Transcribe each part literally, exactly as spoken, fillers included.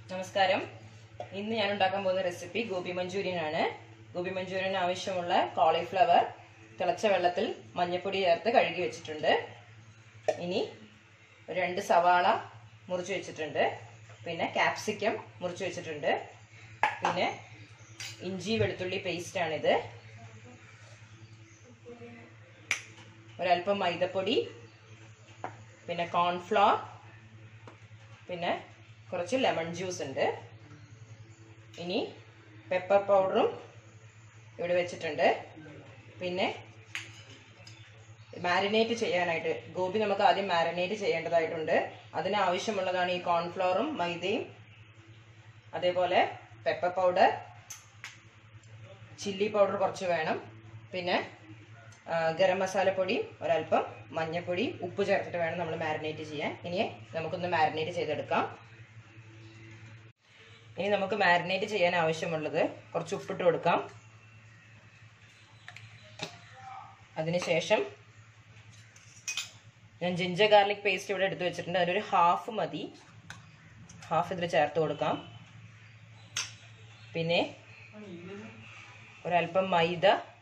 നമസ്കാരം. ഇന്ന് ഞാൻ ഉണ്ടാക്കാൻ പോകുന്ന റെസിപ്പി ഗോബി മഞ്ചൂരിയൻ ആണ്. ഗോബി മഞ്ചൂരിയൻ ആവശ്യമുള്ള കോളിഫ്ലവർ തിളച്ച വെള്ളത്തിൽ മഞ്ഞൾപ്പൊടി ചേർത്ത് കഴുകി വെച്ചിട്ടുണ്ട്. ഇനി രണ്ട് സവാള മുറിച്ച് വെച്ചിട്ടുണ്ട്. പിന്നെ ക്യാപ്സിക്കം മുറിച്ച് വെച്ചിട്ടുണ്ട്. പിന്നെ ഇഞ്ചി വെളുത്തുള്ളി പേസ്റ്റ് ആണിത്. ഒരല്പം മൈദപ്പൊടി, പിന്നെ കോൺഫ്ലവർ, പിന്നെ കുറച്ച് ലെമൺ ജ്യൂസ് ഉണ്ട്. ഇനി പെപ്പർ പൗഡറും ഇവിടെ വെച്ചിട്ടുണ്ട്. പിന്നെ മാരിനേറ്റ് ചെയ്യാനായിട്ട് ഗോബി നമുക്ക് ആദ്യം മാരിനേറ്റ് ചെയ്യേണ്ടതായിട്ടുണ്ട്. അതിനാവശ്യമുള്ളതാണ് ഈ കോൺഫ്ലവറും മൈദയും, അതേപോലെ പെപ്പർ പൗഡർ, ചില്ലി പൗഡർ കുറച്ച് വേണം, പിന്നെ ഗരം മസാലപ്പൊടി, ഒരല്പം മഞ്ഞൾപ്പൊടി, ഉപ്പ് ചേർത്തിട്ട് വേണം നമ്മൾ മാരിനേറ്റ് ചെയ്യാൻ. ഇനി നമുക്കൊന്ന് മാരിനേറ്റ് ചെയ്തെടുക്കാം. ഇനി നമുക്ക് മാരിനേറ്റ് ചെയ്യാൻ ആവശ്യമുള്ളത് കുറച്ച് ഉപ്പിട്ട് കൊടുക്കാം. അതിനുശേഷം ഞാൻ ജിഞ്ചർ ഗാർലിക് പേസ്റ്റ് ഇവിടെ എടുത്ത് വെച്ചിട്ടുണ്ട്. അതിലൊരു ഹാഫ് മതി, ഹാഫ് ഇതിൽ ചേർത്ത് കൊടുക്കാം. പിന്നെ ഒരല്പം മൈദ,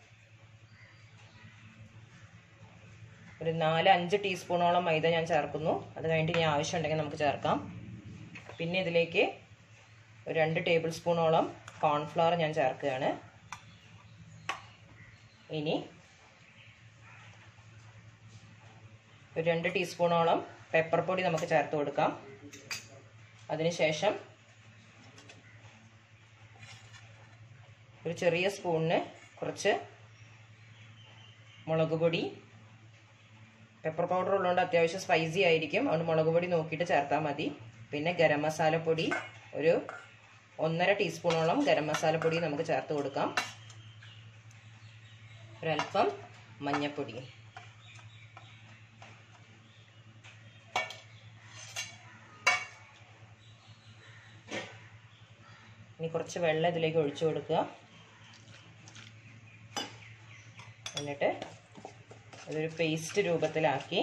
ഒരു നാല് അഞ്ച് ടീസ്പൂണോളം മൈദ ഞാൻ ചേർക്കുന്നു. അത് കഴിഞ്ഞിട്ട് ഇനി ആവശ്യമുണ്ടെങ്കിൽ നമുക്ക് ചേർക്കാം. പിന്നെ ഇതിലേക്ക് ഒരു രണ്ട് ടേബിൾ സ്പൂണോളം കോൺഫ്ലവർ ഞാൻ ചേർക്കുകയാണ്. ഇനി ഒരു രണ്ട് ടീസ്പൂണോളം പെപ്പർ പൊടി നമുക്ക് ചേർത്ത് കൊടുക്കാം. അതിനുശേഷം ഒരു ചെറിയ സ്പൂണിന് കുറച്ച് മുളക് പൊടി, പെപ്പർ പൗഡർ ഉള്ളതുകൊണ്ട് അത്യാവശ്യം സ്പൈസി ആയിരിക്കും, അതുകൊണ്ട് മുളക് പൊടി നോക്കിയിട്ട് ചേർത്താൽ മതി. പിന്നെ ഗരം മസാലപ്പൊടി ഒരു ഒന്നര ടീസ്പൂണോളം ഗരം മസാലപ്പൊടി നമുക്ക് ചേർത്ത് കൊടുക്കാം. ഒരല്പം മഞ്ഞൾപ്പൊടി. ഇനി കുറച്ച് വെള്ളം ഇതിലേക്ക് ഒഴിച്ചു കൊടുക്കുക. എന്നിട്ട് ഇതൊരു പേസ്റ്റ് രൂപത്തിലാക്കി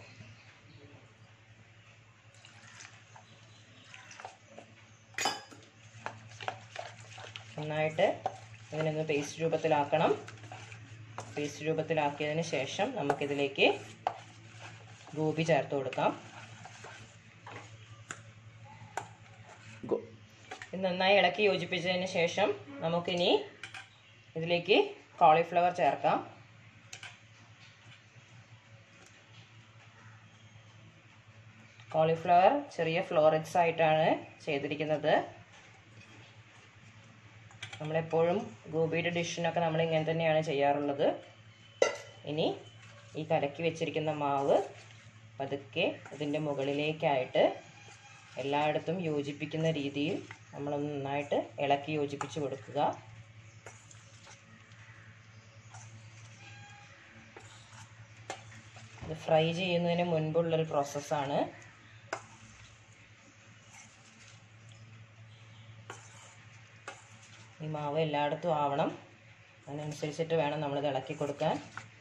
നന്നായിട്ട് ഇതിനൊന്ന് പേസ്റ്റ് രൂപത്തിലാക്കണം. പേസ്റ്റ് രൂപത്തിലാക്കിയതിന് ശേഷം നമുക്കിതിലേക്ക് ഗോബി ചേർത്ത് കൊടുക്കാം. ഇത് നന്നായി ഇളക്കി യോജിപ്പിച്ചതിന് ശേഷം നമുക്കിനി ഇതിലേക്ക് കോളിഫ്ലവർ ചേർക്കാം. കോളിഫ്ലവർ ചെറിയ ഫ്ലോററ്റ്സ് ആയിട്ടാണ് ചെയ്തിരിക്കുന്നത്. നമ്മളെപ്പോഴും ഗോപിയുടെ ഡിഷിനൊക്കെ നമ്മൾ ഇങ്ങനെ തന്നെയാണ് ചെയ്യാറുള്ളത്. ഇനി ഈ കലക്കി വെച്ചിരിക്കുന്ന മാവ് പതുക്കെ ഇതിൻ്റെ മുകളിലേക്കായിട്ട് എല്ലായിടത്തും യോജിപ്പിക്കുന്ന രീതിയിൽ നമ്മൾ നന്നായിട്ട് ഇളക്കി യോജിപ്പിച്ച് കൊടുക്കുക. ഇത് ഫ്രൈ ചെയ്യുന്നതിന് മുൻപുള്ളൊരു പ്രോസസ്സാണ്. ഈ മാവ് എല്ലായിടത്തും ആവണം, അതിനനുസരിച്ചിട്ട് വേണം നമ്മളിത് ഇളക്കി കൊടുക്കാൻ.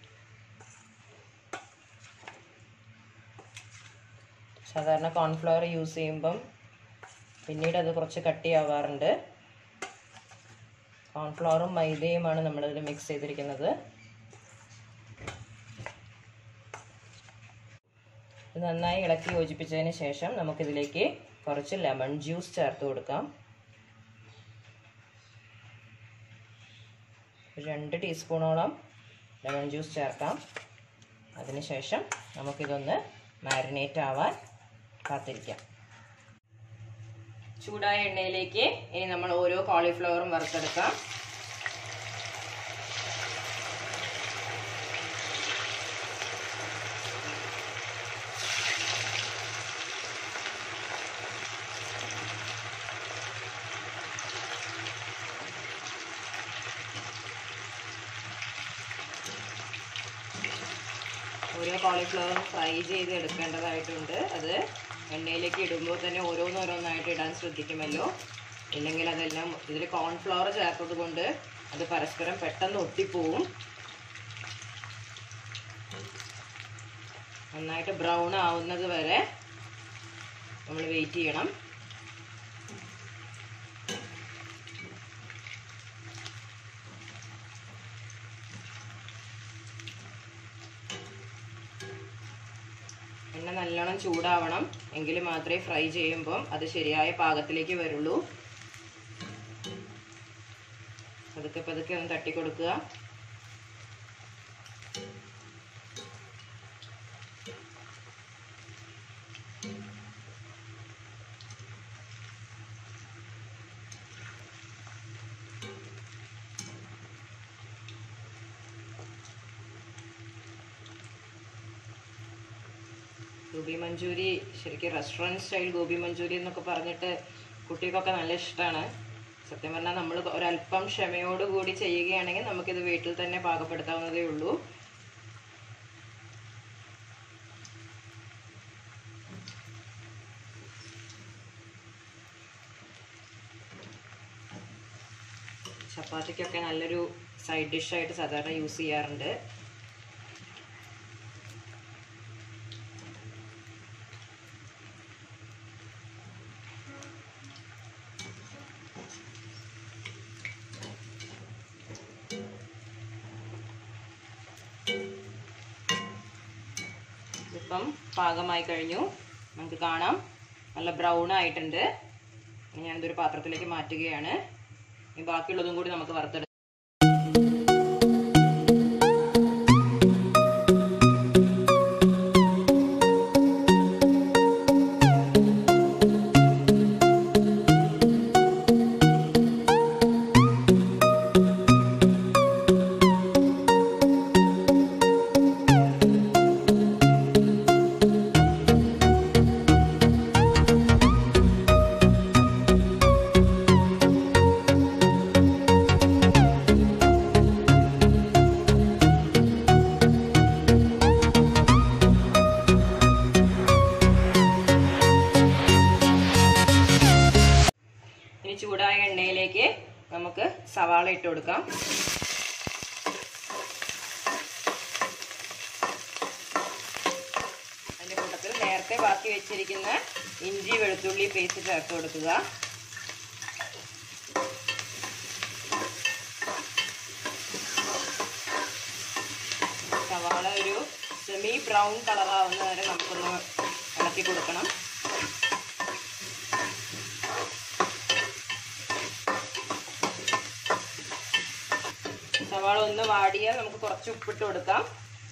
സാധാരണ കോൺഫ്ലവർ യൂസ് ചെയ്യുമ്പം പിന്നീട് അത് കുറച്ച് കട്ടിയാവാറുണ്ട്. കോൺഫ്ലവറും മൈദയുമാണ് നമ്മളിതിൽ മിക്സ് ചെയ്തിരിക്കുന്നത്. ഇത് നന്നായി ഇളക്കി യോജിപ്പിച്ചതിന് ശേഷം നമുക്കിതിലേക്ക് കുറച്ച് ലെമൺ ജ്യൂസ് ചേർത്ത് കൊടുക്കാം. രണ്ട് ടീസ്പൂണോളം ലെമൺ ജ്യൂസ് ചേർക്കാം. അതിനുശേഷം നമുക്കിതൊന്ന് മാരിനേറ്റ് ആവാൻ കാത്തിരിക്കാം. ചൂടായ എണ്ണയിലേക്ക് ഇനി നമ്മൾ ഓരോ കോളിഫ്ലവറും വറുത്തെടുക്കാം. ഓരോ കോളിഫ്ലവറും ഫ്രൈ ചെയ്ത് എടുക്കേണ്ടതായിട്ടുണ്ട്. അത് എണ്ണയിലേക്ക് ഇടുമ്പോൾ തന്നെ ഓരോന്നോരോന്നായിട്ട് ഇടാൻ ശ്രദ്ധിക്കുമല്ലോ, ഇല്ലെങ്കിൽ അതെല്ലാം ഇതിൽ കോൺഫ്ലവർ ചേർത്തത് കൊണ്ട് അത് പരസ്പരം പെട്ടെന്ന് ഒട്ടിപ്പോവും. നന്നായിട്ട് ബ്രൗൺ ആവുന്നത് വരെ നമ്മൾ വെയിറ്റ് ചെയ്യണം. നല്ലോണം ചൂടാവണം, എങ്കിൽ മാത്രമേ ഫ്രൈ ചെയ്യുമ്പം അത് ശരിയായ പാകത്തിലേക്ക് വരുള്ളൂ. പതുക്കെ പതുക്കെ ഒന്ന് തട്ടി കൊടുക്കുക. ഗോബി മഞ്ചൂരി ശരിക്കും റെസ്റ്റോറൻറ്റ് സ്റ്റൈൽ ഗോബി മഞ്ചൂരി എന്നൊക്കെ പറഞ്ഞിട്ട് കുട്ടികൾക്കൊക്കെ നല്ല ഇഷ്ടമാണ്. സത്യം പറഞ്ഞാൽ നമ്മൾ ഒരല്പം ക്ഷമയോടുകൂടി ചെയ്യുകയാണെങ്കിൽ നമുക്കിത് വീട്ടിൽ തന്നെ പാകപ്പെടുത്താവുന്നതേ ഉള്ളൂ. ചപ്പാത്തിക്കൊക്കെ നല്ലൊരു സൈഡ് ഡിഷായിട്ട് സാധാരണ യൂസ് ചെയ്യാറുണ്ട്. ഇപ്പം പാകമായി കഴിഞ്ഞു, നമുക്ക് കാണാം നല്ല ബ്രൗൺ ആയിട്ടുണ്ട്. ഞാനിതൊരു പാത്രത്തിലേക്ക് മാറ്റുകയാണ്. ഇനി ബാക്കിയുള്ളതും കൂടി നമുക്ക് വറുത്തെടുക്കാം. ചൂടായ എണ്ണയിലേക്ക് നമുക്ക് സവാള ഇട്ട് കൊടുക്കാം. അതിൻ്റെ കൂട്ടത്തിൽ നേരത്തെ ബാക്കി വെച്ചിരിക്കുന്ന ഇഞ്ചി വെളുത്തുള്ളി പേസ്റ്റ് ചേർത്ത് കൊടുക്കുക. സവാള ഒരു സെമി ബ്രൗൺ കളറാവുന്ന വരെ നമുക്കൊന്ന് ഇളക്കി കൊടുക്കണം. സവാള ഒന്ന് വാടിയാൽ നമുക്ക് കുറച്ച് ഉപ്പിട്ട് കൊടുക്കാം.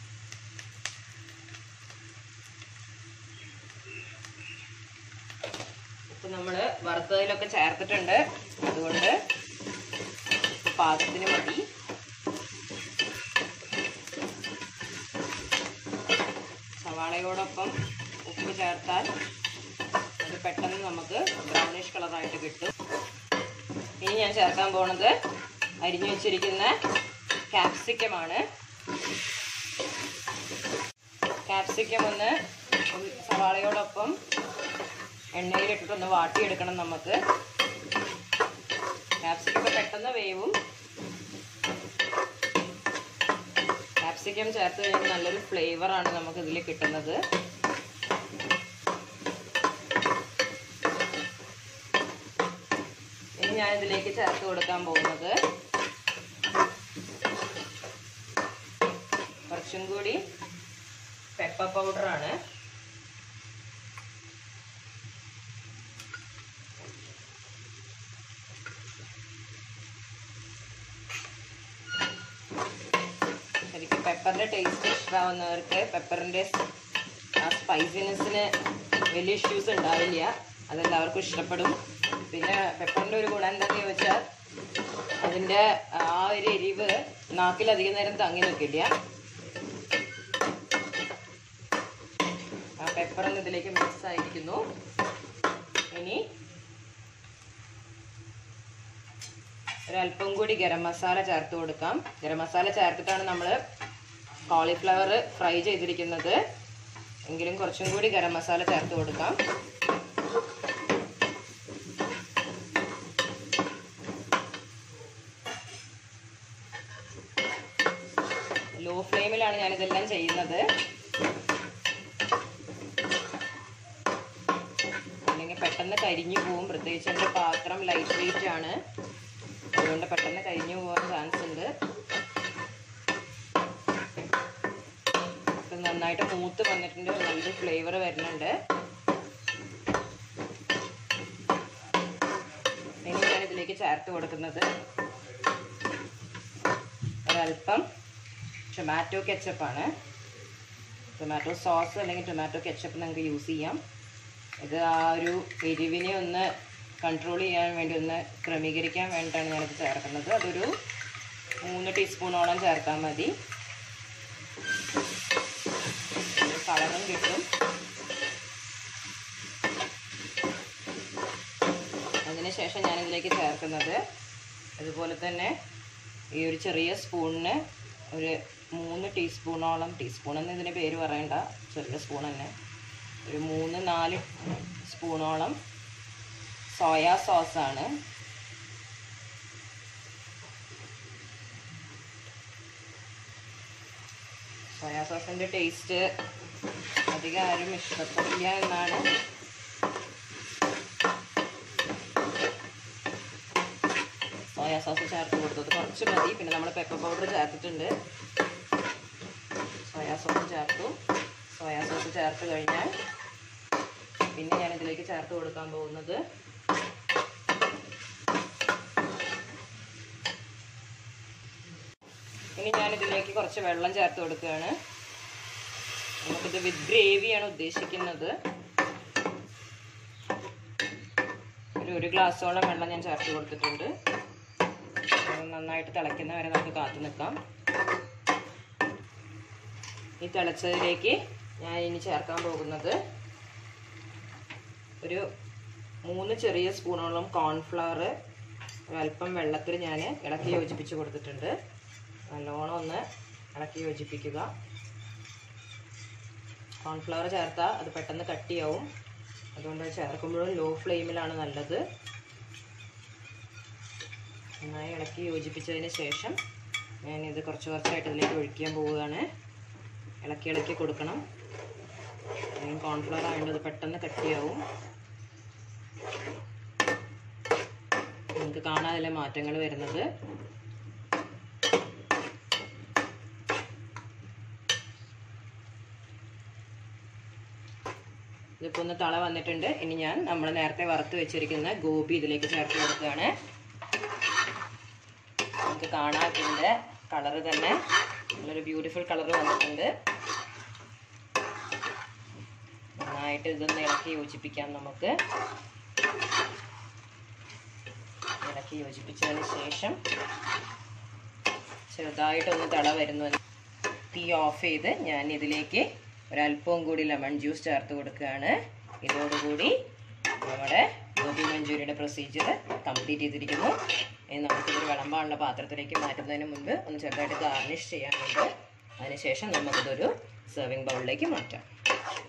ഉപ്പ് നമ്മൾ വറുത്തതിലൊക്കെ ചേർത്തിട്ടുണ്ട്, അതുകൊണ്ട് പാകത്തിന് മതി. സവാളയോടൊപ്പം ഉപ്പ് ചേർത്താൽ അത് പെട്ടെന്ന് നമുക്ക് ബ്രൗണിഷ് കളറായിട്ട് കിട്ടും. ഇനി ഞാൻ ചേർക്കാൻ പോണത് അരിഞ്ഞു വെച്ചിരിക്കുന്ന ക്യാപ്സിക്കമാണ്. ക്യാപ്സിക്കം ഒന്ന് സവാളയോടൊപ്പം എണ്ണയിലിട്ടിട്ടൊന്ന് വാട്ടിയെടുക്കണം നമുക്ക്. ക്യാപ്സിക്കം പെട്ടെന്ന് വേവും. ക്യാപ്സിക്കം ചേർത്ത് കഴിഞ്ഞാൽ നല്ലൊരു ഫ്ലേവറാണ് നമുക്ക് ഇതിൽ കിട്ടുന്നത്. ഇനി ഞാൻ ഇതിലേക്ക് ചേർത്ത് കൊടുക്കാൻ പോകുന്നത് കുറച്ചും കൂടി പെപ്പർ പൗഡറാണ്. ശരിക്കും പെപ്പറിൻ്റെ ടേസ്റ്റ് ഇഷ്ടമാവുന്നവർക്ക് പെപ്പറിൻ്റെ ആ സ്പൈസിനെസ്സിന് വലിയ ഇഷ്യൂസ് ഉണ്ടാവില്ല, അതെല്ലാവർക്കും ഇഷ്ടപ്പെടും. പിന്നെ പെപ്പറിൻ്റെ ഒരു ഗുണം എന്താണെന്ന് ചോദിച്ചാൽ അതിൻ്റെ ആ ഒരു എരിവ് നാക്കിലധികം നേരം തങ്ങി നിൽക്കില്ല. ആ പെപ്പറൊന്നും ഇതിലേക്ക് മിക്സ് ആയിരിക്കുന്നു. ഇനി ഒരല്പം കൂടി ഗരം മസാല ചേർത്ത് കൊടുക്കാം. ഗരം മസാല ചേർത്തിട്ടാണ് നമ്മൾ കോളിഫ്ലവർ ഫ്രൈ ചെയ്തിരിക്കുന്നത്, എങ്കിലും കുറച്ചും കൂടി ഗരം മസാല ചേർത്ത് കൊടുക്കാം. ലോ ഫ്ലെയിമിലാണ് ഞാനിതെല്ലാം ചെയ്യുന്നത്, അല്ലെങ്കിൽ പെട്ടെന്ന് കരിഞ്ഞു പോവും. പ്രത്യേകിച്ച് എൻ്റെ പാത്രം ലൈറ്റ് വെയിറ്റ് ആണ്, അതുകൊണ്ട് പെട്ടെന്ന് കരിഞ്ഞു പോകാൻ ചാൻസ് ഉണ്ട്. നന്നായിട്ട് മൂത്ത് വന്നിട്ടുണ്ട്, നല്ലൊരു ഫ്ലേവർ വരുന്നുണ്ട്. ഇനി ഞാൻ ഇതിലേക്ക് ചേർത്ത് കൊടുക്കുന്നത് ഒരല്പം ടൊമാറ്റോ കെച്ചപ്പാണ്. ടൊമാറ്റോ സോസ് അല്ലെങ്കിൽ ടൊമാറ്റോ കെച്ചപ്പ് നിങ്ങൾക്ക് യൂസ് ചെയ്യാം. ഇത് ആ ഒരു എരിവിനെ ഒന്ന് കൺട്രോൾ ചെയ്യാൻ വേണ്ടി, ഒന്ന് ക്രമീകരിക്കാൻ വേണ്ടിയിട്ടാണ് ഞാനിത് ചേർക്കുന്നത്. അതൊരു മൂന്ന് ടീസ്പൂണോളം ചേർത്താൽ മതി. കളറും കിട്ടും. അതിനുശേഷം ഞാനിതിലേക്ക് ചേർക്കുന്നത് അതുപോലെ തന്നെ ഈ ഒരു ചെറിയ സ്പൂണിന് ഒരു മൂന്ന് ടീസ്പൂണോളം, ടീസ്പൂണെന്ന് ഇതിന് പേര് പറയണ്ട, ചെറിയ സ്പൂൺ തന്നെ, ഒരു മൂന്ന് നാല് സ്പൂണോളം സോയാ സോസാണ്. സോയാ സോസിൻ്റെ ടേസ്റ്റ് അധികം ആരും ഇഷ്ടപ്പെടില്ല എന്നാണ്. സോയാ സോസ് ചേർത്ത് കൊടുത്തത് കുറച്ച് മതി. പിന്നെ നമ്മൾ പെപ്പർ പൗഡർ ചേർത്തിട്ടുണ്ട്. സോയാ സോസ് ചേർത്തു. സോയാ സോസ് ചേർത്ത് കഴിഞ്ഞാൽ പിന്നെ ഞാനിതിലേക്ക് ചേർത്ത് കൊടുക്കാൻ പോകുന്നത് ഇനി ഞാനിതിലേക്ക് കുറച്ച് വെള്ളം ചേർത്ത് കൊടുക്കുകയാണ്. നമുക്കിത് വിത്ത് ഗ്രേവിയാണ് ഉദ്ദേശിക്കുന്നത്. ഒരു ഒരു ഗ്ലാസ്സോളം വെള്ളം ഞാൻ ചേർത്ത് കൊടുത്തിട്ടുണ്ട്. നന്നായിട്ട് തിളയ്ക്കുന്ന വരെ നമുക്ക് കാത്തു നിൽക്കാം. ഈ തിളച്ചതിലേക്ക് ഞാൻ ഇനി ചേർക്കാൻ പോകുന്നത് ഒരു മൂന്ന് ചെറിയ സ്പൂണോളം കോൺഫ്ലവർ ഒരല്പം വെള്ളത്തിൽ ഞാൻ ഇളക്കി യോജിപ്പിച്ച് കൊടുത്തിട്ടുണ്ട്. നല്ലോണം ഒന്ന് ഇളക്കി യോജിപ്പിക്കുക. കോൺഫ്ലവർ ചേർത്താൽ അത് പെട്ടെന്ന് കട്ടിയാവും. അതുകൊണ്ട് ചേർക്കുമ്പോഴും ലോ ഫ്ലെയിമിലാണ് നല്ലത്. നന്നായി ഇളക്കി യോജിപ്പിച്ചതിന് ശേഷം ഞാനിത് കുറച്ച് കുറച്ചായിട്ട് ഇതിലേക്ക് ഒഴിക്കാൻ പോവുകയാണ്. ഇളക്കി ഇളക്കി കൊടുക്കണം. കോൺഫ്ലവർ ആയതുകൊണ്ട് അത് പെട്ടെന്ന് കട്ടിയാവും. നിങ്ങൾക്ക് കാണാൻ അതിലെ മാറ്റങ്ങൾ വരുന്നത്. ഇതിപ്പോൾ ഒന്ന് തള വന്നിട്ടുണ്ട്. ഇനി ഞാൻ നമ്മൾ നേരത്തെ വറുത്ത് വെച്ചിരിക്കുന്ന ഗോബി ഇതിലേക്ക് ചേർത്ത് കൊടുക്കുകയാണ്. നമുക്ക് കാണാൻ ഇതിൻ്റെ കളറ് തന്നെ നല്ലൊരു ബ്യൂട്ടിഫുൾ കളറ് വന്നിട്ടുണ്ട്. നന്നായിട്ട് ഇതൊന്ന് ഇളക്കി യോജിപ്പിക്കാം. നമുക്ക് ഇളക്കി യോജിപ്പിച്ചതിന് ശേഷം ചെറുതായിട്ടൊന്ന് തള വരുന്നു. തീ ഓഫ് ചെയ്ത് ഞാൻ ഇതിലേക്ക് ഒരല്പവും കൂടി ലെമൺ ജ്യൂസ് ചേർത്ത് കൊടുക്കുകയാണ്. ഇതോടുകൂടി നമ്മുടെ ഗോബി മഞ്ചൂരിയുടെ പ്രൊസീജിയർ കംപ്ലീറ്റ് ചെയ്തിരിക്കുന്നു. ഇനി നമുക്കിതൊരു വിളമ്പാനുള്ള പാത്രത്തിലേക്ക് മാറ്റുന്നതിന് മുൻപ് ഒന്ന് ചെറുതായിട്ട് ഗാർണിഷ് ചെയ്യാനുണ്ട്. അതിനുശേഷം നമുക്കിതൊരു സെർവിങ് ബൗളിലേക്ക് മാറ്റാം.